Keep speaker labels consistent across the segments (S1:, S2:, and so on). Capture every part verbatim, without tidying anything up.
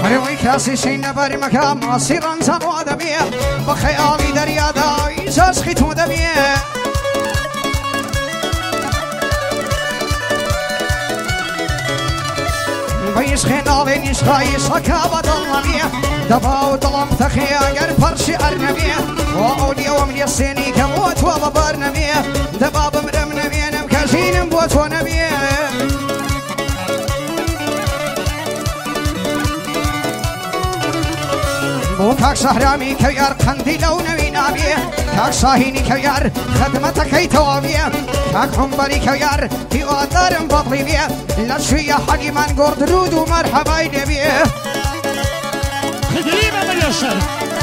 S1: روي كاسي شين باري مكان مصيرا زروا دبيه بخيالي دريا دا إيجاز خيتو دبيه بيش خينالين يشخاي شكا بدلنبيه دباو ظلم تخيا غير فرشي أرنبيه وأولي ومن يسيني كموت وببرنبيه دباب مرم نبيه نمكاشين بوت ونبيه بو كاك شهرامي كيار قندي لو نوي نابيه كاك شاهيني كيار خدمتك كي توابيه كاك حنبري كيار في وادار بطلي بيه لشوية حقي من قرد رود ومرحبا يدبيه
S2: خدريبا من يسر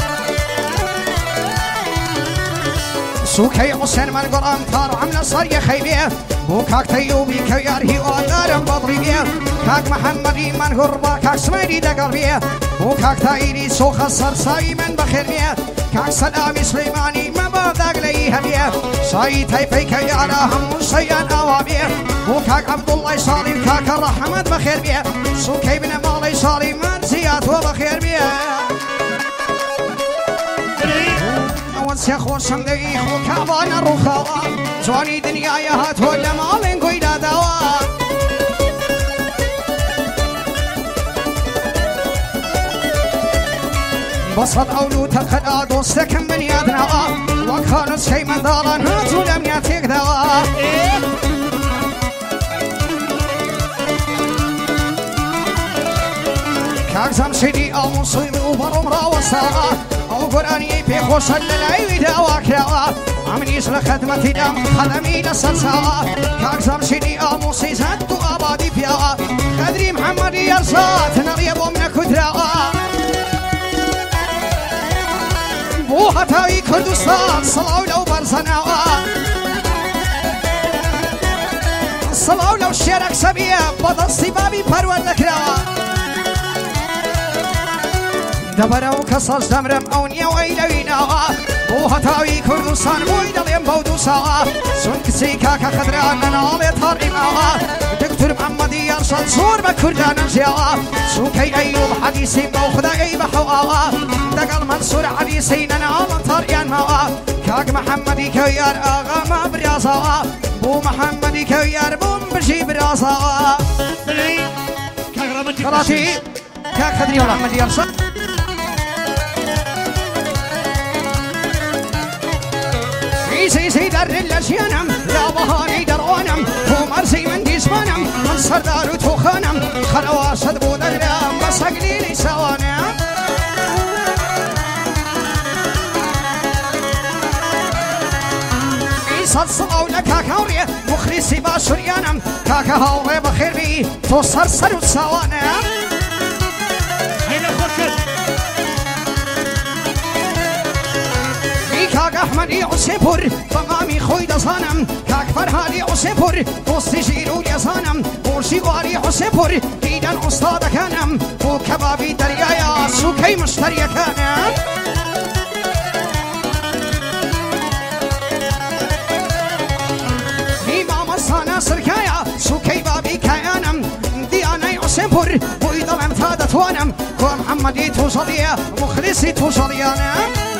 S1: سوكي حسين من قرام تار عمل صري خيبيه بو كاك تيوبي كيار هي وادار بطلي بيه كاك محمدي من غربا كاك سميري دقلبيه بو كاك تايري سوخ الصرصاي من بخير بيه كاك سلامي سليماني ما بادق ليها بيه شاي تايفي كيارا هم سيان اوابيه بو كاك عبد الله صالي كاك الرحمة بخير بيه سوكي بن مالي صالي من زيات وبخير بيه يا خو صندوق خو كابان الرخاء جواني دنيا يا هات ولا مالين قيدا دوا بصد أولو تقد دوستك من يدنا وكانت شيء من داران هات ولم ياتيك دوا كاك زمشدي أو مصيب وبرم راوسا أو قرآني في خوش الليل دواك يا عمني يسر خدمتي دم خدمي لسلسا كاك زمشدي أو مصيب زدت أبادي فيها خدري محمد يرسات نغيب من كدرا بو هتاوي كردستان صلاو لو برزنا صلاو لو شيرك سبيه بدستي بابي پرود نكرا دبرو كساز دمرم اونيا ويلوينا بو هتاوي كردستان بوي دليم بودوسا سنك سيكا كخدران نالي تاريما دكتور محمد يرشد زور بكردان انجيا سوكي ايوب حديثي موخدا اي بحوا دقل منصور حديثي ننال تاريان ما كاك محمدي كيار اغا ما برياسا بو محمدي كيار بوم بجي برياسا خلاتي كاك خدري محمد يرشد سي سي در اللشيانم لا بهاني درونم هو مرسي من ديسمانم من سردار وتوخانم خلواسد بودرم مسقلي لي سوانم عيسى صلاو لكا كوري مخلصي باشريانم كاكا هاوي بخير بي تو سرسر وسوانم
S2: هيدا خوشت
S1: كاك احمدي عسيبور بقامي خوي دزانم كاك فرهادي عسيبور دوستي جيرو يزانم بورشي واري عسيبور ديدن استاد كانم بو كبابي دريايا سوكي مشتري كانم امام الصانا سركايا سوكي بابي كيانم دياني عسيبور بوي ظلم ثادت وانم كو محمدي توصليه مخلصي توصليانم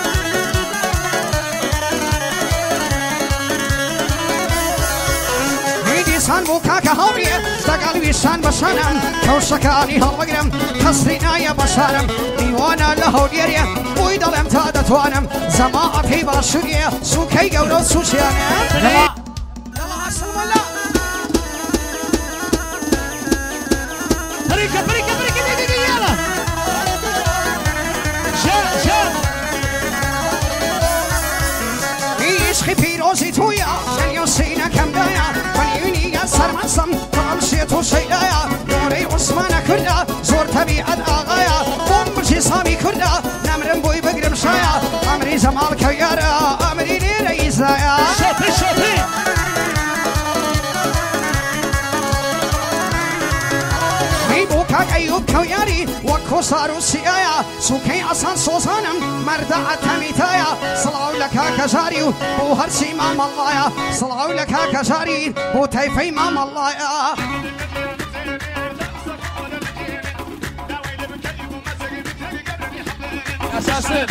S1: سان بو كاكا هاوريه دقالوي شان بشانم كوشكاني هالوغرم تصرينايا بشانم ديوانا لهوديريه بوي دلم تادتوانم زماعتي باشوريه سوكي قولو سوشيانم يلا السلام الله
S2: فريكة فريكة فريكة دي دي يلا شان شان
S1: يشخي فيروزي تويا شن يوسينا كم دايا سرمسم تمشي تو شيلايا نوري عثمان كردا زور تبيعت آغايا بوم بشي صامي كردا نمرم بوي بقرم شايا أمري زمال كيارا أمري لي رئيسايا
S2: شوفي شوفي
S1: ميبو كاك أيوب كياري وكو صارو سيايا سوكي عصان صوصانم مردعة تميتايا صلاو لكا كجاريو بو هرسي مام الله صلاو لكا كجاري بو تيفي مام الله
S2: اساسا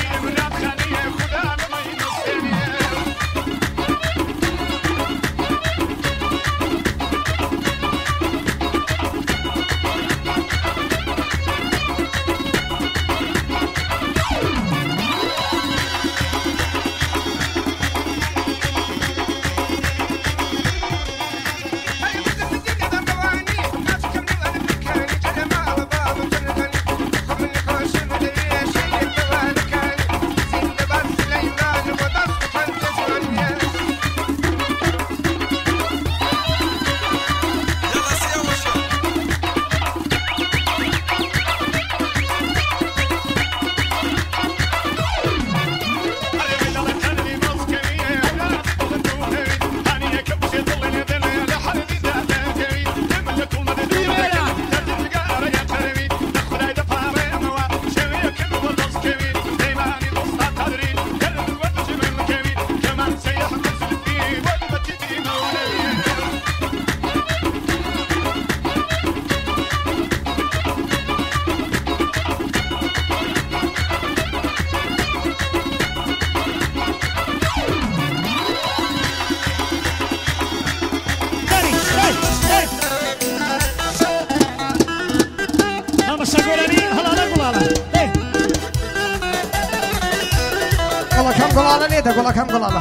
S1: قلاله ليدا قول كم قلاله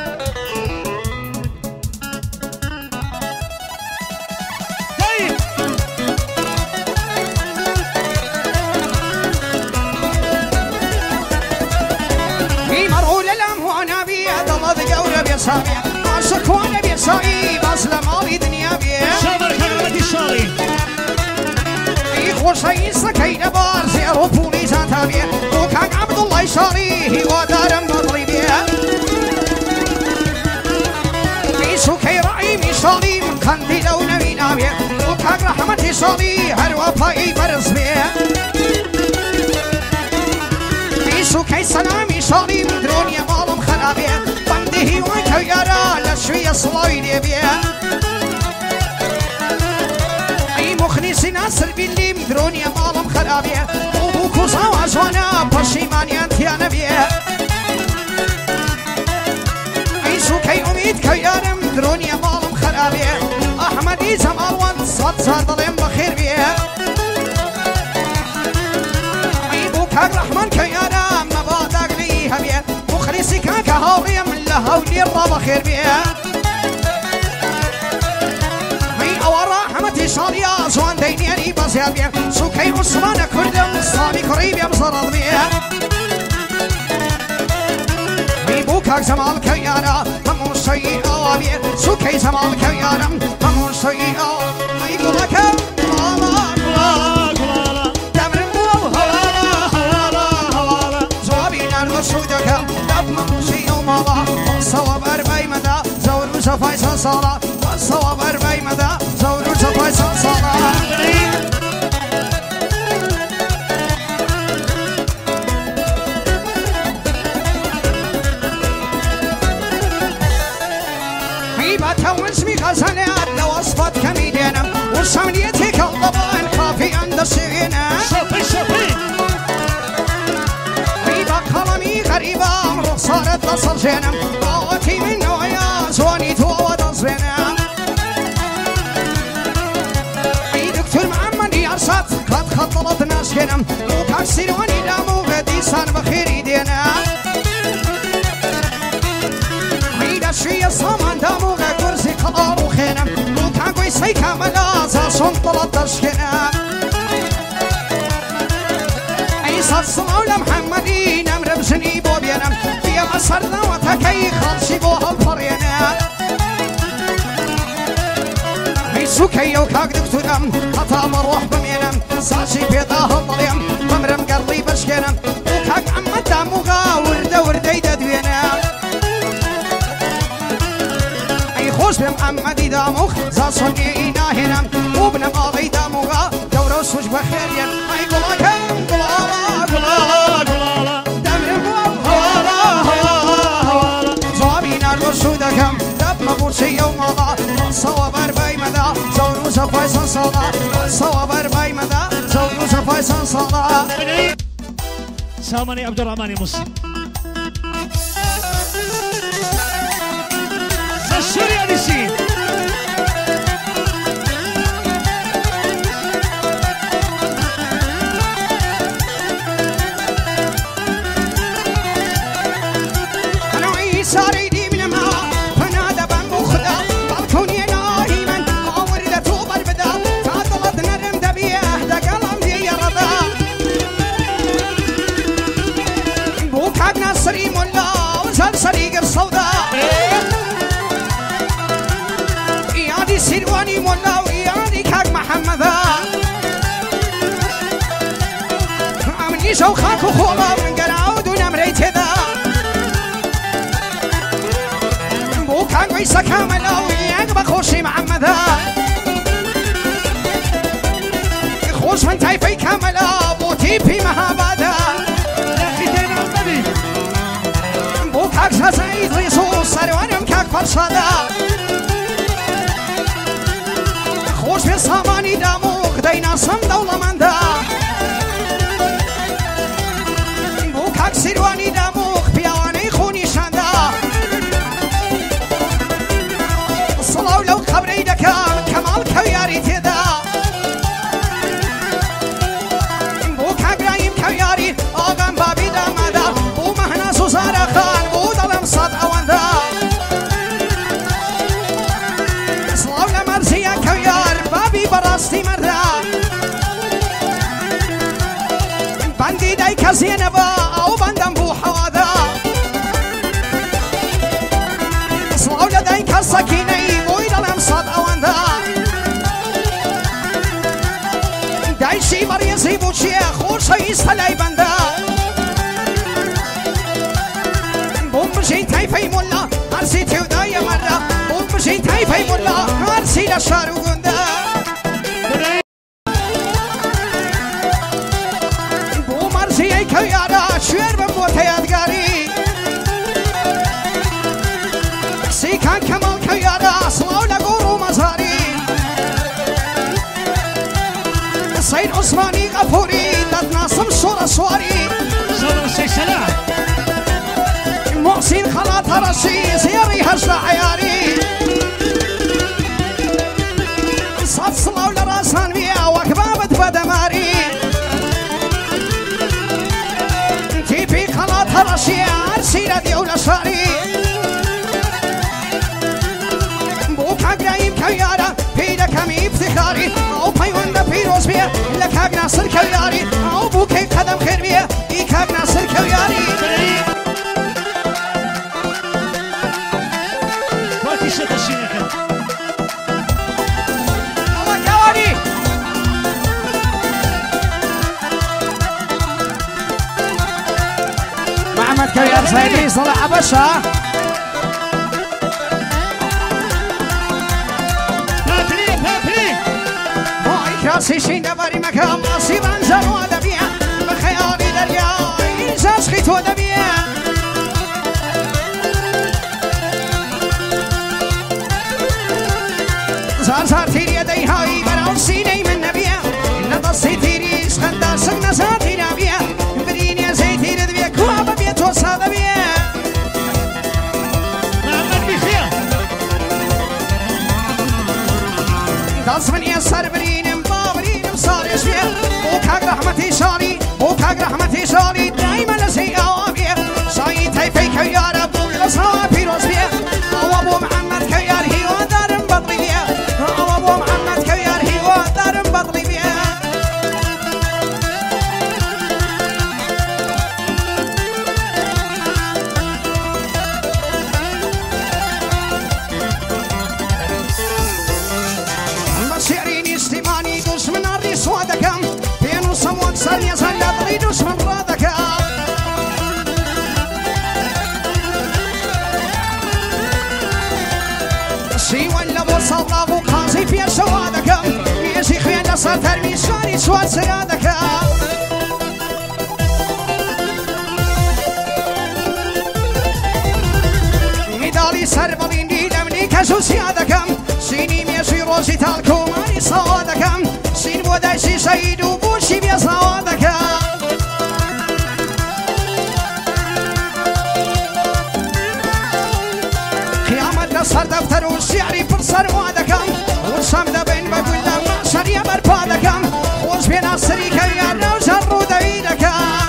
S2: طيب
S1: في مرغول الاموان بيد الله بقوله بيصابي عاشق وانا بيصابي بس لما دنيا بي
S2: شامر كلمة الشاري
S1: يخوش يسكين بار زيرو بوليس تابي وكان عبد الله يشاريه ودارم مضربي سوكي رأي مشالي من قندي لو نبي نابي وكان رحمتي صالي هالوفاي برز بيه سوكي سلامي شالي من دروني مالم خرابي بنده وكيارا لشوية صلاي بيه اي مخلصي ناصر باللي من دروني مالم خرابي وبوكو صواجوانا بشيماني انتيانا بيه سوكي أميد كيارم دروني مالم خرابي أحمدي زمال وان صد صار ظلم بخير بيه عيبوك الرحمن كيارم مبادق ليها بيه مخلصي كاك هاوي من لهولي الرابا خير بيه مي أول رحمتي صاليا زوان دينياني بزياد بيه سوكي عثمان كردم صامي قريب بصرد بيه بوكاك زمال كيانا همون سيئة بيه سوكي زمال كيانا همون سيئة يقول لك ماما
S2: قلالا قلالا
S1: دمر الموب
S2: هوالا هوالا هوالا
S1: زوابينا الوسودك دم سيئة ماما والصواب أربعي مدى زور وزفاي سنصالا والصواب أربعي مدى زور وزفاي سنصالا غزلات لو أصفت كميدينا وسمنيتك الضبان خافي عند السينا
S2: شوفي شوفي
S1: غريبة قلمي غريبة أمر صارت لصل جينا قوتي من نوعيا زواني توود الزينا أي دكتور محمد يرصد قد خطلت ناس كنا وكان سيرواني دامو غدي سان بخير يدينا عيدا شوية صمان دامو غكرسي قلارو خينا وكان قوي سيكا ملازا سنطلت تشكنا عيسى الصلاة لمحمدين أمر بزني بوبينا في مصرنا وتكي خالشي بوها الفرينا سوكي وكاك دكتور أم خطا مروح بمينم ساشي بيضاه الظليم بمرم قلبي بشكينم وكاك عمد داموغا وردة وردة يدوينا أي خوش بمحمدي داموغ زا صنعي إناهنم وبنم آغي داموغا دورو سوش بخيرين أي قلاكم قلالا
S2: قلالا قلالا
S1: دمرم
S2: هوالا هوالا هوالا
S1: زوابينا الرسودكم دب مبوشي يوم الله صواب أربعي مدى زورو زفاي سنصالا صواب أربعي مدى زورو زفاي سنصالا
S2: ساماني عبد الرحمن مصر السوريا نسين
S1: ساريدي من ما فنادى بمخدا بالكوني نايما وردت وبربدا تعطلت نرم دبيه ده قلم دي رضا بوك عبنا سريم ولا وزال سريق الصودا يادي سيرواني ولا ويادي كاك محمدا عمني شوخاك وخولا من قراود ونمريت ذا كان عيسى كامل وياك خوشي محمدا خوش من تايفي كامل بوتي في مهابادا
S2: لاخي محمدي
S1: بوكاك زايد ريسوس سروانم كاك فرشادا خوش في صاماني داموك دينا صم دولة مندا بوكاك سرواني داموك بيواني خوني شاندا لو خبري دكا كمال كوياري تدا بو كاغرايم كوياري آغام بابي دامادا بو مهنا سوزارا خان بو دلم صد اواندا سلاو لمرزيا كويار بابي براستي مردا بندي داي كزينبا او بندم بو حوادا سلاو لداي كسكيني صد اواندا دايشي مريزي بوشي خوشي استلاي بندا بومشي تايفي مولا هرسي تيودايا مرة بومشي تايفي مولا هرسي لشارو غندا بومرزي اي كويارا شوير بموتي ادگاري سيكان كمال كويارا سلاو لغورو مزاري سيد عثماني غفوري ددناسم صورة سواري
S2: صورة سيسلا
S1: محسن خلات هرشي زياري هجرة عياري صد سلاو لراسان بيا وكبابت بدماري تيبي خلات هرشي عرسي لديو لشاري كاغرايم كويارا بيدا كمي افتخاري او بيوان بيروز بيه لكاغ ناصر كوياري او بوكي قدم خير بيه ايكاغ ناصر كوياري
S2: واتي ستشينك
S1: الله كواري محمد كويار سيدي صلاح بشا سيشين دباري مكان نصيب انزل ودبيع بخيالي دريا انزاز خيت ودبيع زار زار تيري يدي هاي براو سيني من نبيع نضصي تيري سخندا سقنا ساتي نبيع بريني زيتي ردبيع كوابا بيتو صادبيع
S2: محمد بخير
S1: داس من يسر بريني صار يشبيه وكاك رحمتي شاري وكاك رحمتي شاري دايما لسي اوابيه شاي تايفي كيار ابو لصا بيروز بيه او ابو محمد كيار هي ودارم بطلي بيه او ابو محمد كيار هي ودارم بطلي بيه المشيرين استماني دوش من الريس ودكم بينو سموك ساليا ساليا طري دوش من رادك شي ولا بوصل ابو قاسي في سوادكم يجي خيال صار ترمي شاري سواد سرادك ميدالي سربلين دي لمني كسو سيادكم سيني ميشي روزي تالكو ماني صوادكم سين بودايشي سيد وبوشي بيا صوادكم لسر دفتر و شعری پر سروا دکم ورسم دبین بگوی لما شریع برپا دکم خوش بین اصری که یار رو جر رو دوی دکم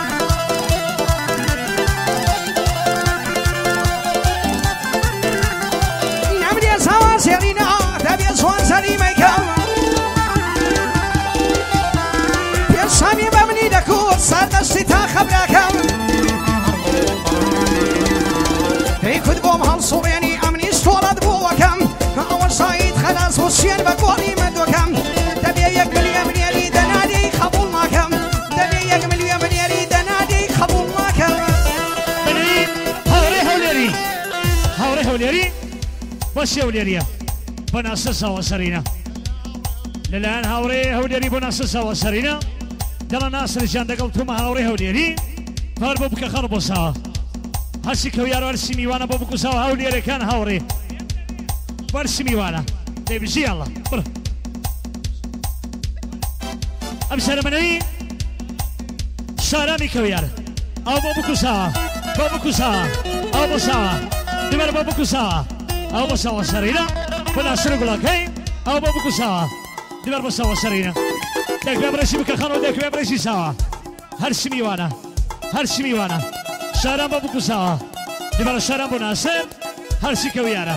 S1: نبری زوان زیرینا دبی زوان زری میکم پیشمی بمنی دکور سردستی تا خبرکم ای کد بوم هل صورینی امنی استولد بوکم اول سایت خلاص وسین بقولی مدوکم دبی یک ملیون منیری دنادی قبول نکم دبی یک ملیون منیری دنادی قبول نکم
S2: بني هوري هوليري هوري هوليري بس يا هوليريا بناسسها وسرينا للان هوري هوليري بناسسها وسرينا دل الناس اللي جان دقلتهم هوري هوليري فاربو بك خربو سوا هسي كويار ورسي ميوانا بوبكو سوا هوليري كان هوري ورسي ميوانا تبجي الله بر امسر مني سارامي كويار او بوبكو سوا بوبكو سوا او بو سوا دمر بوبكو سوا او بو سوا سرينا بنا سرقو لكي او بوبكو سوا دمر بو سوا سرينا دك ببرشي بك خانو دك ببرشي سوا هرسي ميوانا هرسي ميوانا سارام بوبكو سوا دمر سارام بو ناصر هرسي كويارا